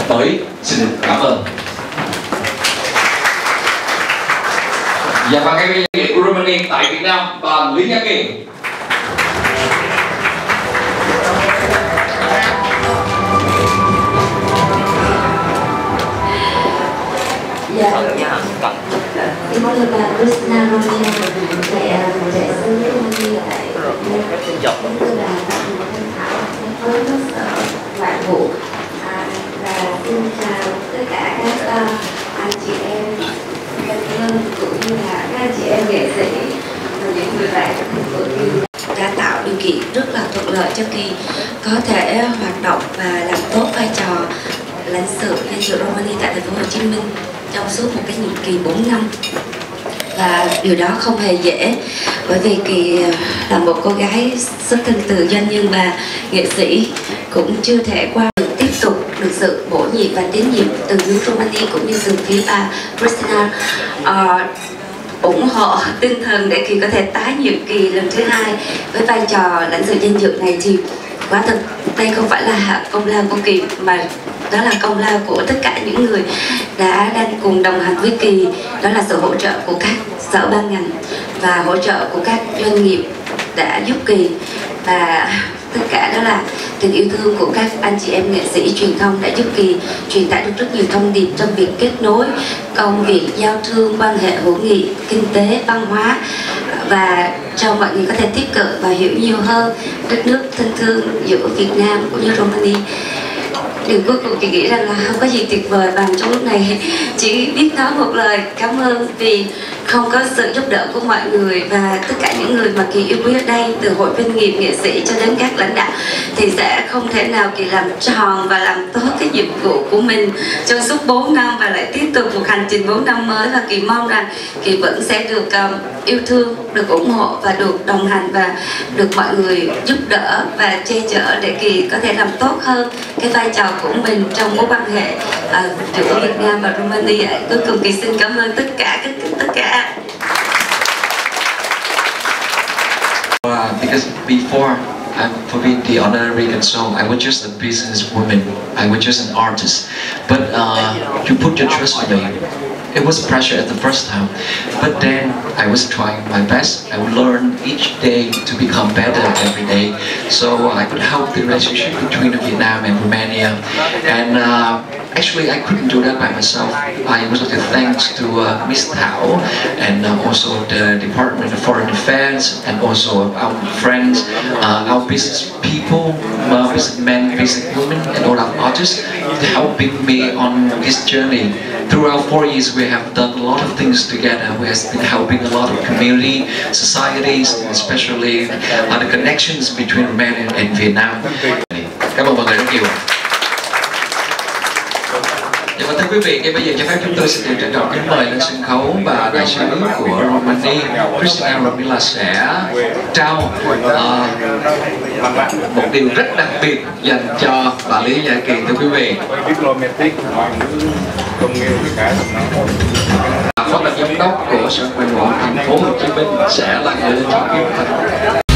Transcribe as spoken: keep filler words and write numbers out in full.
tới. Xin cảm ơn. Và bằng cái nghệ của Romania tại Việt Nam, bạn Lý Nhã Kỳ. Dạ, em có được bà Christina Romania, mẹ trẻ sinh với Romania tại Việt Nam. Cũng như là bạn một thân thảo với cơ sở ngoại vụ. Và xin chào tất cả các anh chị em nhân dân cũng như là các anh chị em nghệ sĩ và những người bạn của thành phố Kỳ đã tạo điều kiện rất là thuận lợi cho Kỳ có thể hoạt động và làm tốt vai trò lãnh sự danh dự Romania tại thành phố Hồ Chí Minh trong suốt một cái nhiệm kỳ bốn năm. Và điều đó không hề dễ, bởi vì Kỳ là một cô gái xuất thân từ doanh nhân và nghệ sĩ, cũng chưa thể qua được tiếp tục được sự bổ nhiệm và tín nhiệm từ phía Romania cũng như từ phía bà Christina uh, ủng hộ tinh thần để Kỳ có thể tái nhiệm kỳ lần thứ hai với vai trò lãnh sự danh dự này. Thì quả thực đây không phải là công lao của Kỳ, mà đó là công lao của tất cả những người đã đang cùng đồng hành với Kỳ. Đó là sự hỗ trợ của các sở ban ngành và hỗ trợ của các doanh nghiệp đã giúp Kỳ, và tất cả đó là tình yêu thương của các anh chị em nghệ sĩ truyền thông đã giúp Kỳ truyền tải được rất nhiều thông điệp trong việc kết nối công việc, giao thương, quan hệ hữu nghị, kinh tế, văn hóa, và cho mọi người có thể tiếp cận và hiểu nhiều hơn đất nước thân thương giữa Việt Nam cũng như Romania. Điều cuối cùng Kỳ nghĩ rằng là không có gì tuyệt vời bằng trong lúc này chỉ biết nói một lời cảm ơn, vì không có sự giúp đỡ của mọi người và tất cả những người mà Kỳ yêu quý ở đây, từ hội doanh nghiệp, nghệ sĩ cho đến các lãnh đạo, thì sẽ không thể nào Kỳ làm tròn và làm tốt cái nhiệm vụ của mình trong suốt bốn năm và lại tiếp tục một hành trình bốn năm mới. Và Kỳ mong rằng Kỳ vẫn sẽ được um, yêu thương, được ủng hộ và được đồng hành và được mọi người giúp đỡ và che chở để Kỳ có thể làm tốt hơn cái vai trò của mình trong mối quan hệ uh, giữa Việt Nam và Romania. Cuối cùng Kỳ xin cảm ơn tất cả tất, tất cả. Uh, because before I'm for being the honorary consul, I was just a businesswoman. I was just an artist. But uh, you put your trust in me. It was pressure at the first time, but then I was trying my best. I would learn each day to become better every day, so I could help the relationship between Vietnam and Romania. And uh, actually, I couldn't do that by myself. I was like thanks to uh, Miss Thảo and uh, also the Department of Foreign Affairs, and also our friends, uh, our business people, uh, businessmen, businesswomen, and all our artists helping me on this journey. Throughout four years, we have done a lot of things together. We have been helping a lot of community, societies, especially uh, the connections between Romania and Vietnam. Cảm ơn mọi người rất nhiều. Và thưa quý vị, ngay bây giờ cho phép chúng tôi xin được trân trọng kính mời lên sân khấu bà đại sứ của Romania, Christina Romania, sẽ trao uh, một điều rất đặc biệt dành cho bà Lý Nhã Kỳ. Thưa quý vị, phó tổng giám đốc của Sở Ngoại vụ thành phố Hồ Chí Minh sẽ là người lên trao kiếm.